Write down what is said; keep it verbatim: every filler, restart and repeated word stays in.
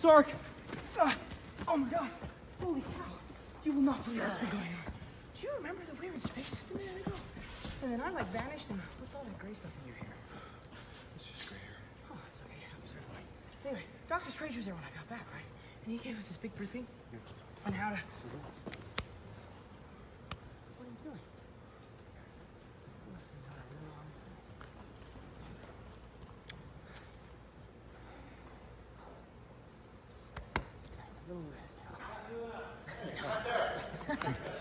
Stark! Uh, oh my god! Holy cow! You will not believe what's been going on. Do you remember that we were in space just a minute ago? And then I like vanished, and what's all that gray stuff in your hair? It's just gray hair. Oh, it's okay. I'm sorry. Anyway, Doctor Strange was there when I got back, right? And he gave us this big briefing Yeah. on how to. Mm-hmm. What are you doing? Little red.